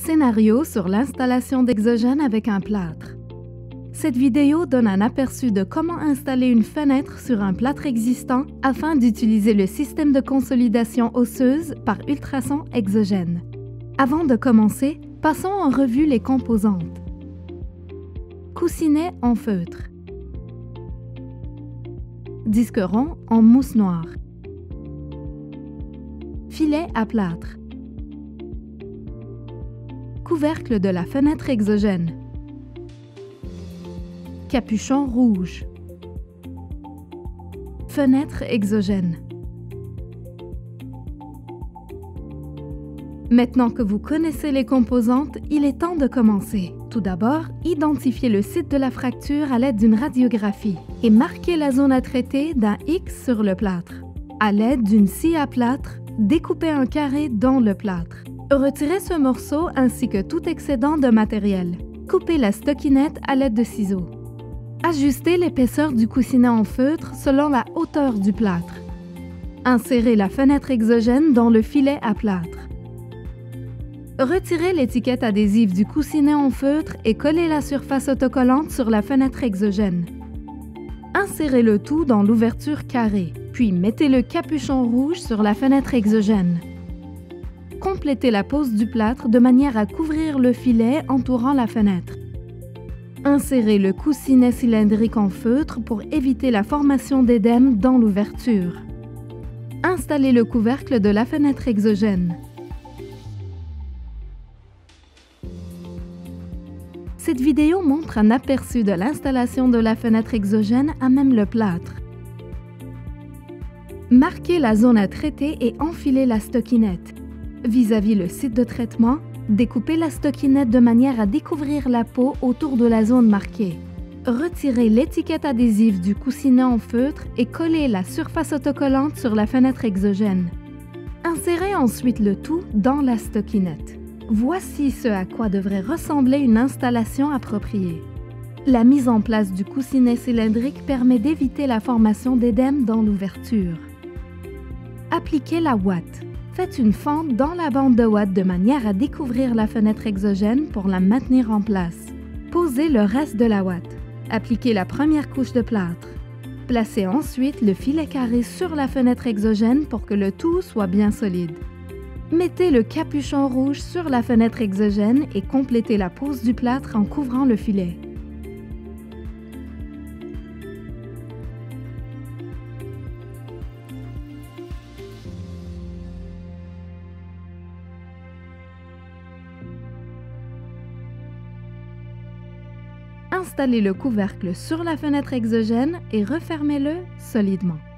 Scénario sur l'installation d'exogène avec un plâtre. Cette vidéo donne un aperçu de comment installer une fenêtre sur un plâtre existant afin d'utiliser le système de consolidation osseuse par ultrasons exogène. Avant de commencer, passons en revue les composantes. Coussinet en feutre. Disque rond en mousse noire. Filet à plâtre. Couvercle de la fenêtre exogène. Capuchon rouge. Fenêtre exogène. Maintenant que vous connaissez les composantes, il est temps de commencer. Tout d'abord, identifiez le site de la fracture à l'aide d'une radiographie et marquez la zone à traiter d'un X sur le plâtre. À l'aide d'une scie à plâtre, découpez un carré dans le plâtre. Retirez ce morceau ainsi que tout excédent de matériel. Coupez la stockinette à l'aide de ciseaux. Ajustez l'épaisseur du coussinet en feutre selon la hauteur du plâtre. Insérez la fenêtre exogène dans le filet à plâtre. Retirez l'étiquette adhésive du coussinet en feutre et collez la surface autocollante sur la fenêtre exogène. Insérez le tout dans l'ouverture carrée, puis mettez le capuchon rouge sur la fenêtre exogène. Complétez la pose du plâtre de manière à couvrir le filet entourant la fenêtre. Insérez le coussinet cylindrique en feutre pour éviter la formation d'édème dans l'ouverture. Installez le couvercle de la fenêtre exogène. Cette vidéo montre un aperçu de l'installation de la fenêtre exogène à même le plâtre. Marquez la zone à traiter et enfilez la stockinette. Vis-à-vis le site de traitement, découpez la stockinette de manière à découvrir la peau autour de la zone marquée. Retirez l'étiquette adhésive du coussinet en feutre et collez la surface autocollante sur la fenêtre exogène. Insérez ensuite le tout dans la stockinette. Voici ce à quoi devrait ressembler une installation appropriée. La mise en place du coussinet cylindrique permet d'éviter la formation d'édème dans l'ouverture. Appliquez la ouate. Faites une fente dans la bande de ouate de manière à découvrir la fenêtre exogène pour la maintenir en place. Posez le reste de la ouate. Appliquez la première couche de plâtre. Placez ensuite le filet carré sur la fenêtre exogène pour que le tout soit bien solide. Mettez le capuchon rouge sur la fenêtre exogène et complétez la pose du plâtre en couvrant le filet. Installez le couvercle sur la fenêtre exogène et refermez-le solidement.